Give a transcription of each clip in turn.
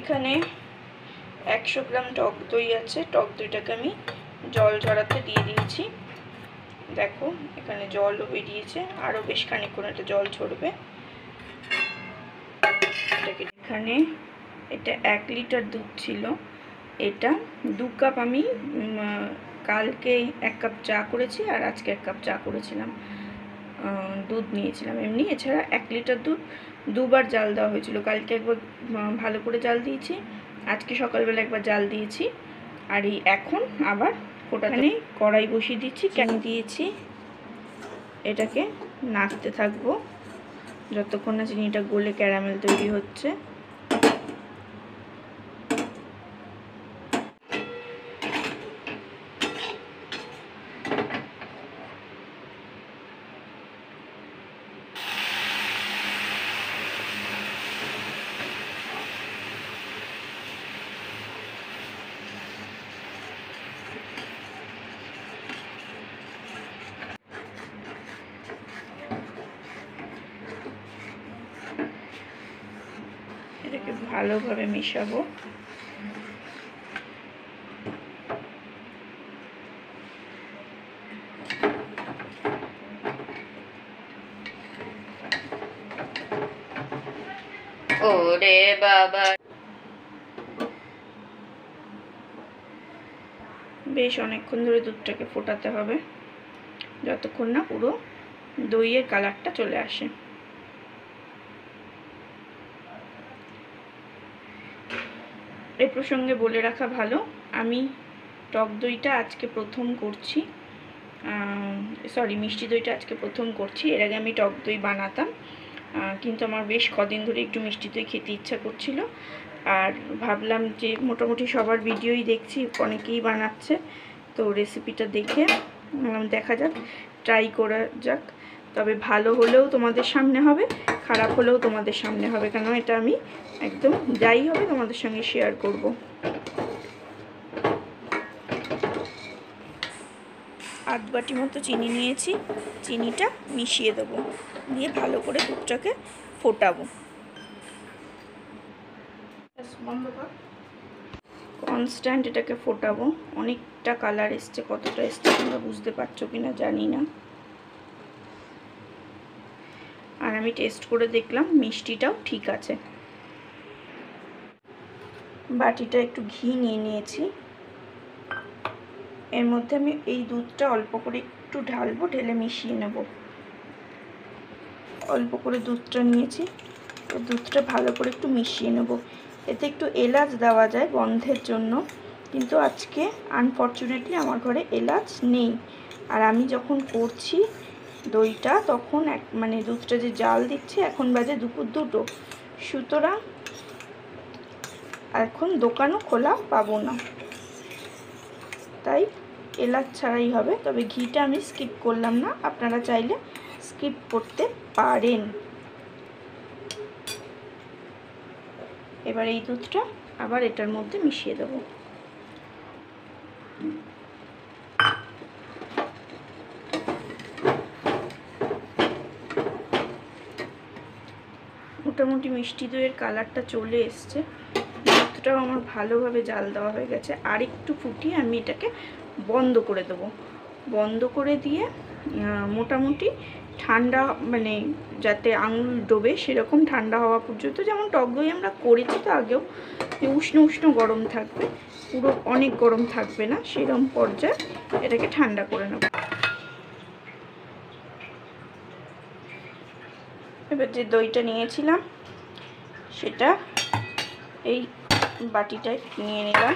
এখানে 100 গ্রাম টক দই আছে। টক দইটাকে আমি জল ঝরাতে দিয়ে দিয়েছি। দেখো এখানে জলও বেরিয়েছে, আরও বেশ খানিকক্ষণ এটা জল ঝরবে। এখানে এটা 1 লিটার দুধ ছিল, এটা 2 কাপ আমি কালকে 1 কাপ চা করেছি আর আজকে 1 কাপ চা করেছিলাম, দুধ নিয়েছিলাম এমনি। এছাড়া 1 লিটার দুধ দুবার জাল দেওয়া হয়েছিল। কালকে একবার ভালো করে জাল দিয়েছি, আজকে সকালবেলা একবার জাল দিয়েছি, আর এই এখন আবার ওটাখানে কড়াই বসিয়ে দিচ্ছি, কেন দিয়েছি। এটাকে নাড়তে থাকবো যতক্ষণ না চিনিটা গলে ক্যারামেল তৈরি হচ্ছে। এটাকে ভালোভাবে মেশাবো। ওরে বাবা, বেশ অনেকক্ষণ ধরে দুধটাকে ফোটাতে হবে যতক্ষণ না পুরো দইয়ের কালারটা চলে আসে। এই প্রসঙ্গে বলে রাখা ভালো, আমি টক দইটা আজকে প্রথম করছি, মিষ্টি দইটা আজকে প্রথম করছি। এর আগে আমি টক দই বানাতাম, কিন্তু আমার বেশ কদিন ধরে একটু মিষ্টি দই খেতে ইচ্ছা করছিল, আর ভাবলাম যে মোটামুটি সবার ভিডিওই দেখছি, অনেকেই বানাচ্ছে, তো রেসিপিটা দেখে দেখা যাক, ট্রাই করা যাক। তবে ভালো হলেও তোমাদের সামনে হবে, খারাপ হলেও তোমাদের সামনে হবে, কেন এটা আমি একদম যাই হবে তোমাদের সঙ্গে শেয়ার করব। আধ বাটি মতো চিনি নিয়েছি, চিনিটা মিশিয়ে দেবো, দিয়ে ভালো করে দুধটাকে ফোটাবো। কনস্ট্যান্ট এটাকে ফোটাবো। অনেকটা কালার এসছে, কতটা এসছে তোমরা বুঝতে পারছো কিনা জানি না। আর আমি টেস্ট করে দেখলাম মিষ্টিটাও ঠিক আছে। বাটিটা একটু ঘি নিয়ে নিয়েছি, এর মধ্যে আমি এই দুধটা অল্প করে একটু ঢালবো, ঢেলে মিশিয়ে নেব। অল্প করে দুধটা নিয়েছি, দুধটা ভালো করে একটু মিশিয়ে নেব। এতে একটু এলাচ দেওয়া যায় গন্ধের জন্য, কিন্তু আজকে আনফর্চুনেটলি আমার ঘরে এলাচ নেই। আর আমি যখন করছি দইটা তখন মানে দুধটা যে জাল দিচ্ছি এখন বাজে দুপুর 2টো, সুতরাং এখন দোকানও খোলা পাবো না, তাই এলাচ ছাড়াই হবে। তবে ঘিটা আমি স্কিপ করলাম না, আপনারা চাইলে স্কিপ করতে পারেন। এবার এই দুধটা আবার এটার মধ্যে মিশিয়ে দেব। মোটামুটি মিষ্টি দইয়ের কালারটা চলে এসছে, দুধটাও আমার ভালোভাবে জাল দেওয়া হয়ে গেছে। আর একটু ফুটিয়ে আমি এটাকে বন্ধ করে দেবো। বন্ধ করে দিয়ে মোটামুটি ঠান্ডা, মানে যাতে আঙুল ডোবে সেরকম ঠান্ডা হওয়া পর্যন্ত, যেমন টক দই আমরা করেছি তো আগেও, যে উষ্ণ উষ্ণ গরম থাকবে, পুরো অনেক গরম থাকবে না, সেরকম পর্যায়ে এটাকে ঠান্ডা করে নেব। এবার যে দইটা নিয়েছিলাম সেটা এই বাটিটায় নিয়ে নিলাম।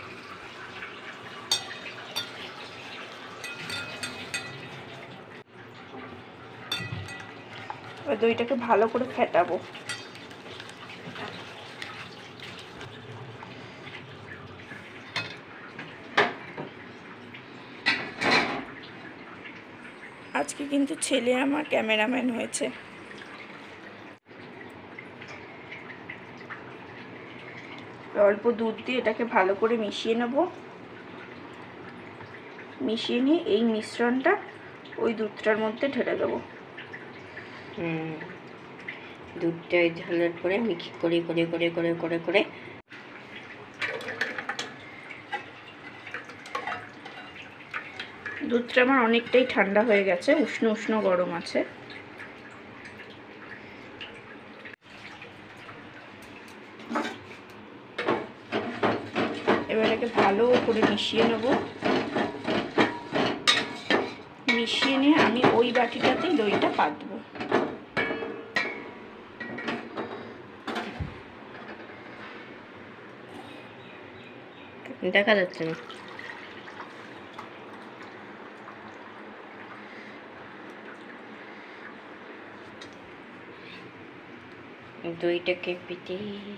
ওই দইটাকে ভালো করে ফেটাবো। আজকে কিন্তু ছেলে আমার ক্যামেরাম্যান হয়েছে। অল্প দুধ দিয়ে এটাকে ভালো করে মিশিয়ে নেব। মিশিয়ে নিয়ে এই মিশ্রণটা ওই দুধটার মধ্যে ঢেলে দেবো। দুধটা ঢালার পরে মিক্স করে করে করে করে করে করে দুধটা আমার অনেকটাই ঠান্ডা হয়ে গেছে, উষ্ণ উষ্ণ গরম আছে। এবার এটাকে ভালো করে মিশিয়ে নেব। মিশিয়ে নিয়ে আমি ওই বাটিটাতেই দইটা পাতবো। দেখা যাচ্ছে না। দইটাকে পিটে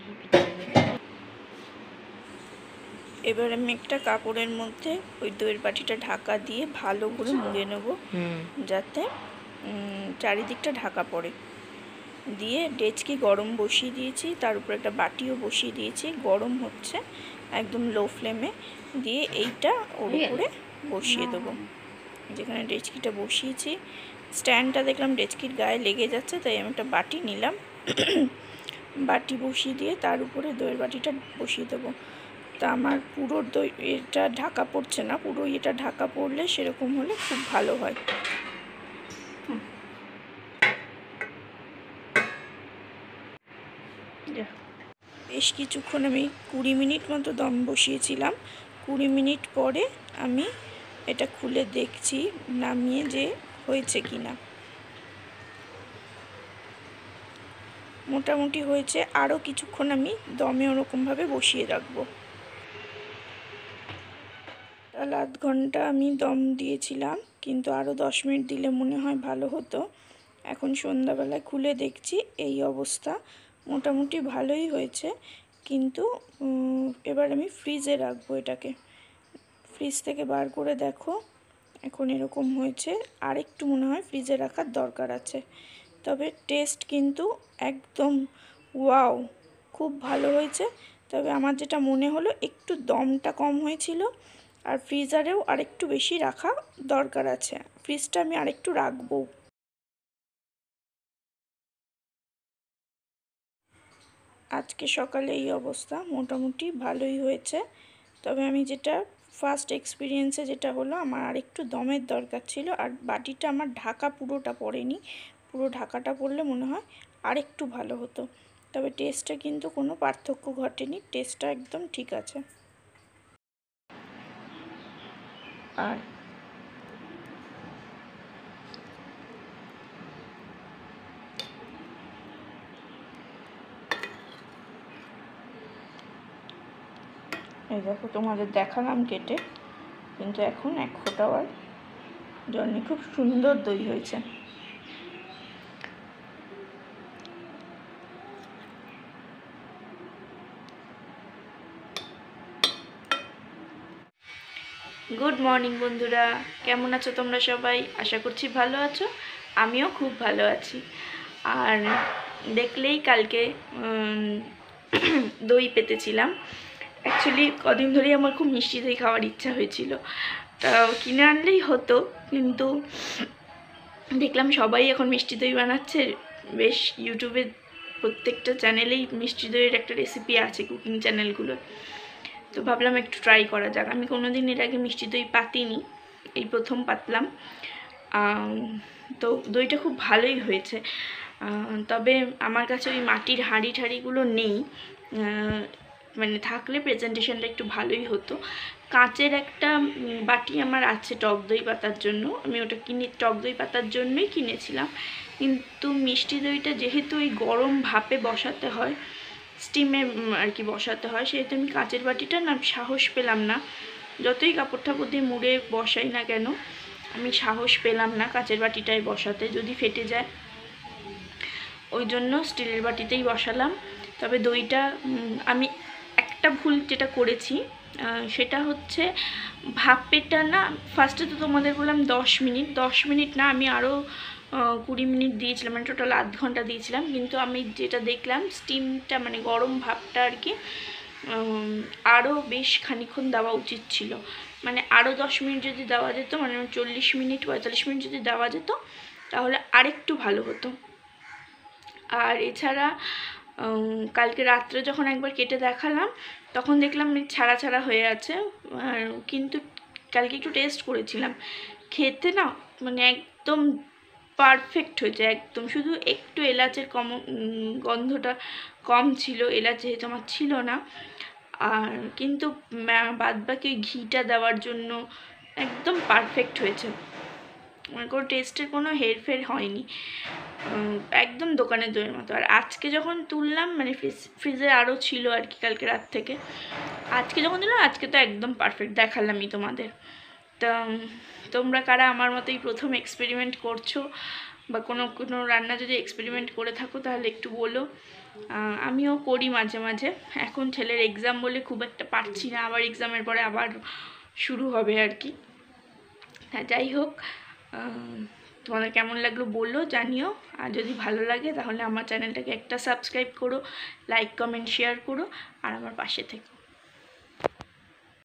এবার আমি একটা কাপড়ের মধ্যে ওই দইয়ের বাটিটা ঢাকা দিয়ে ভালো করে মুড়ে নেব, যাতে চারিদিকটা ঢাকা পড়ে। দিয়ে ডেচকি গরম বসিয়ে দিয়েছি, তার উপর একটা বাটিও বসিয়ে দিয়েছি, গরম হচ্ছে একদম লো ফ্লেমে। দিয়ে এইটা ওর উপরে বসিয়ে দেবো। যেখানে ডেচকিটা বসিয়েছি, স্ট্যান্ডটা দেখলাম ডেচকির গায়ে লেগে যাচ্ছে, তাই আমি একটা বাটি নিলাম। বাটি বসিয়ে দিয়ে তার উপরে দইয়ের বাটিটা বসিয়ে দেবো। তা আমার পুরো দই এটা ঢাকা পড়ছে না, পুরো এটা ঢাকা পড়লে সেরকম হলে খুব ভালো হয়। বেশ কিছুক্ষণ আমি 20 মিনিট মতো দম বসিয়েছিলাম। 20 মিনিট পরে আমি এটা খুলে দেখছি নামিয়ে যে হয়েছে কি না। মোটামুটি হয়েছে, আরও কিছুক্ষণ আমি দমে ওরকমভাবে বসিয়ে রাখবো। তাহলে 1/2 ঘন্টা আমি দম দিয়েছিলাম, কিন্তু আরও 10 মিনিট দিলে মনে হয় ভালো হতো। এখন সন্ধ্যাবেলায় খুলে দেখছি এই অবস্থা, মোটামুটি ভালোই হয়েছে। কিন্তু এবার আমি ফ্রিজে রাখবো এটাকে। ফ্রিজ থেকে বার করে দেখো, এখন এরকম হয়েছে। আর একটু মনে হয় ফ্রিজে রাখার দরকার আছে। তবে টেস্ট কিন্তু একদম ওয়াও, খুব ভালো হয়েছে। তবে আমার যেটা মনে হলো একটু দমটা কম হয়েছিল, আর ফ্রিজারেও আরেকটু বেশি রাখা দরকার আছে। ফ্রিজটা আমি আরেকটু রাখবো। আজকে সকালে এই অবস্থা, মোটামুটি ভালোই হয়েছে। তবে আমি যেটা ফার্স্ট এক্সপিরিয়েন্সে যেটা হলো, আমার আরেকটু দমের দরকার ছিল, আর বাটিটা আমার ঢাকা পুরোটা পড়েনি। পুরো ঢাকাটা পড়লে মনে হয় আরেকটু ভালো হতো। তবে টেস্টে কিন্তু কোনো পার্থক্য ঘটেনি, টেস্টটা একদম ঠিক আছে। আর এই দেখো, তোমাদের দেখালাম কেটে, কিন্তু এখন 1 ফোঁটাও আর জল নেই। খুব সুন্দর দই হয়েছে। গুড মর্নিং বন্ধুরা, কেমন আছো তোমরা সবাই? আশা করছি ভালো আছো, আমিও খুব ভালো আছি। আর দেখলেই কালকে দই পেতেছিলাম। অ্যাকচুয়ালি কদিন ধরেই আমার খুব মিষ্টি দই খাওয়ার ইচ্ছা হয়েছিল, তা কিনে আনলেই হতো। কিন্তু দেখলাম সবাই এখন মিষ্টি দই বানাচ্ছে, বেশ ইউটিউবে প্রত্যেকটা চ্যানেলেই মিষ্টি দইয়ের একটা রেসিপি আছে, কুকিং চ্যানেলগুলো। তো ভাবলাম একটু ট্রাই করা যাক। আমি কোনোদিন এর আগে মিষ্টি দই পাতিনি, এই প্রথম পাতলাম। তো দইটা খুব ভালোই হয়েছে। তবে আমার কাছে ওই মাটির হাঁড়ি ঠাড়িগুলো নেই, মানে থাকলে প্রেজেন্টেশনটা একটু ভালোই হতো। কাঁচের একটা বাটি আমার আছে টক দই পাতার জন্য, আমি ওটা টক দই পাতার জন্যই কিনেছিলাম। কিন্তু মিষ্টি দইটা যেহেতু ওই গরম ভাপে বসাতে হয়, স্টিমে আর কি বসাতে হয়, সেহেতু আমি কাঁচের বাটিটা না সাহস পেলাম না। যতই কাপড় ঠাপড় দিয়ে মুড়ে বসাই না কেন, আমি সাহস পেলাম না কাঁচের বাটিটায় বসাতে, যদি ফেটে যায়। ওই জন্য স্টিলের বাটিতেই বসালাম। তবে দইটা আমি একটা ভুল যেটা করেছি, সেটা হচ্ছে ভাপেটা না, ফার্স্টে তো তোমাদের বললাম 10 মিনিট, 10 মিনিট না, আমি আরও 20 মিনিট দিয়েছিলাম, মানে টোটাল 1/2 ঘন্টা দিয়েছিলাম। কিন্তু আমি যেটা দেখলাম স্টিমটা, মানে গরম ভাপটা আর কি, আরও বেশ খানিক্ষণ দেওয়া উচিত ছিল। মানে আরও 10 মিনিট যদি দেওয়া যেত, মানে 40 মিনিট 45 মিনিট যদি দেওয়া যেত, তাহলে আরেকটু ভালো হতো। আর এছাড়া কালকে রাত্রে যখন একবার কেটে দেখালাম, তখন দেখলাম ছাড়া ছাড়া হয়ে আছে। কিন্তু কালকে একটু টেস্ট করেছিলাম, খেতে না মানে একদম পারফেক্ট হয়েছে একদম, শুধু একটু এলাচের গন্ধটা কম ছিল, এলাচ যেহেতু আমার ছিল না। আর কিন্তু বাদবাকি ওই ঘিটা দেওয়ার জন্য একদম পারফেক্ট হয়েছে, মানে কোনো টেস্টের কোনো হেরফের হয়নি, একদম দোকানের দইয়ের মতো। আর আজকে যখন তুললাম মানে ফ্রিজে আরও ছিল আর কি কালকে রাত থেকে, আজকে যখন দিলাম আজকে তো একদম পারফেক্ট দেখালামই তোমাদের। তা তোমরা কারা আমার মতোই প্রথম এক্সপেরিমেন্ট করছো বা কোনো কোনো রান্না যদি এক্সপেরিমেন্ট করে থাকো তাহলে একটু বলো। আমিও করি মাঝে মাঝে, এখন ছেলের এক্সাম বলে খুব একটা পারছি না, আবার এক্সামের পরে আবার শুরু হবে আর কি। হ্যাঁ, যাই হোক, তোমাদের কেমন লাগলো বললো, জানিও। আর যদি ভালো লাগে তাহলে আমার চ্যানেলটাকে একটা সাবস্ক্রাইব করো, লাইক কমেন্ট শেয়ার করো আর আমার পাশে থেকো।